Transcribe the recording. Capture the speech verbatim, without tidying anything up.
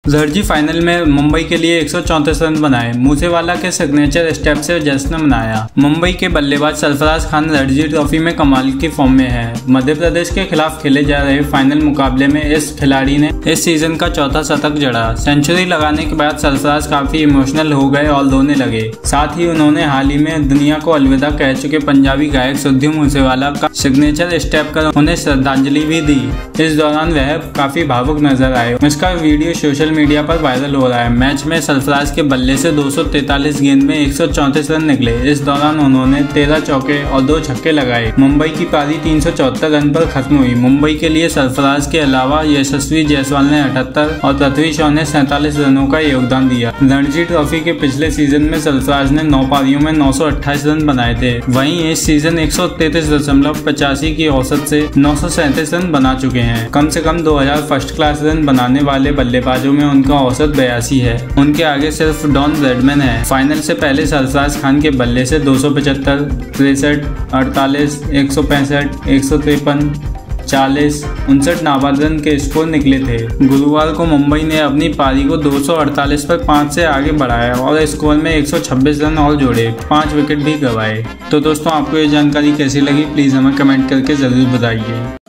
Ranji final में मुंबई के लिए एक सौ चौंतीस रन बनाए। मूसेवाला के सिग्नेचर स्टेप से जश्न मनाया। मुंबई के बल्लेबाज सरफराज खान रणजी ट्रॉफी में कमाल की फॉर्म में है। मध्य प्रदेश के खिलाफ खेले जा रहे फाइनल मुकाबले में इस खिलाड़ी ने इस सीजन का चौथा शतक जड़ा। सेंचुरी लगाने के बाद सरफराज काफी इमोशनल हो गए और रोने लगे। साथ ही उन्होंने हाल ही में दुनिया को अलविदा कह चुके पंजाबी गायक सिद्धू मूसेवाला का सिग्नेचर स्टेप कर उन्हें श्रद्धांजलि भी दी। इस दौरान वह काफी भावुक नजर आए। इसका वीडियो सोशल मीडिया पर वायरल हो रहा है। मैच में सरफराज के बल्ले से दो सौ तैंतालीस गेंद में एक सौ चौंतीस रन निकले। इस दौरान उन्होंने तेरह चौके और दो छक्के लगाए। मुंबई की पारी तीन सौ चौहत्तर रन पर खत्म हुई। मुंबई के लिए सरफराज के अलावा यशस्वी जायसवाल ने अठहत्तर और पृथ्वी शॉ ने सैंतालीस रनों का योगदान दिया। रणजी ट्रॉफी के पिछले सीजन में सरफराज ने नौ पारियों में नौ सौ अट्ठाईस रन बनाए थे। वहीं इस सीजन एक सौ तैंतीस दशमलव पचासी की औसत से नौ सौ सैंतीस रन बना चुके हैं। कम से कम दो हजार फर्स्ट क्लास रन बनाने वाले बल्लेबाजों में उनका औसत बयासी है। उनके आगे सिर्फ डॉन ब्रैडमैन है। फाइनल से पहले सरफराज खान के बल्ले से दो सौ पचहत्तर, तिरसठ, अड़तालीस, एक सौ पैंसठ, एक सौ तिरपन, चालीस, उनसठ नाबाद रन के स्कोर निकले थे। गुरुवार को मुंबई ने अपनी पारी को दो सौ अड़तालीस पर पाँच से आगे बढ़ाया और स्कोर में एक सौ छब्बीस रन और जोड़े, पाँच विकेट भी गंवाए। तो दोस्तों, आपको ये जानकारी कैसी लगी प्लीज हमें कमेंट करके जरूर बताइए।